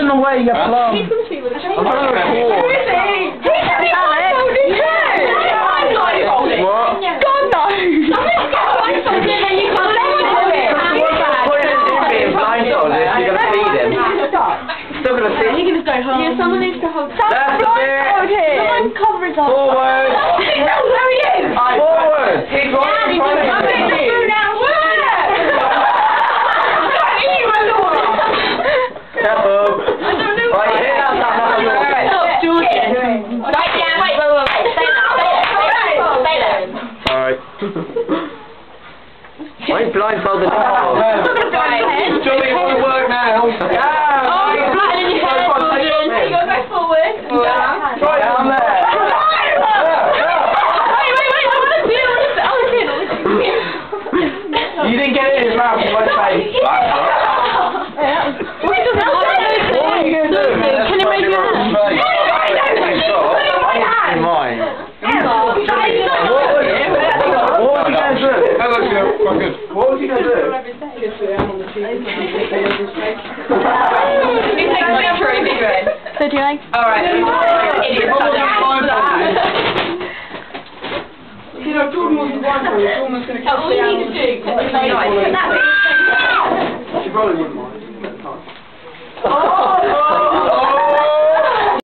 in the way, you plum. He's going to see what it's I'm trying to record. What? God no! Somebody's got blindfolded and then you can't do it. You're gonna feed him. Still gonna feed him. You're going to go home. Yeah, someone needs to hold. That's a bit. Someone cover his eyes. Forward. There he is. Forward. He's right in front of you. Careful. I don't know. Right, hit that stuff. Stop, Georgia. Right, yeah, wait. Stay there. Alright. Why are you blindfolded? Johnny, it won't work now. Yeah. Oh, you're flattening your head, Jordan. You got to go forward. Right down there. You didn't get it in his mouth, you won't say. What are you going to do? Can it make you mine. What was he going to do? What was he going to do? So do you like? Alright. You know, Jordan was the one for it. Jordan's going to All you need to do is say, She probably wouldn't mind. oh,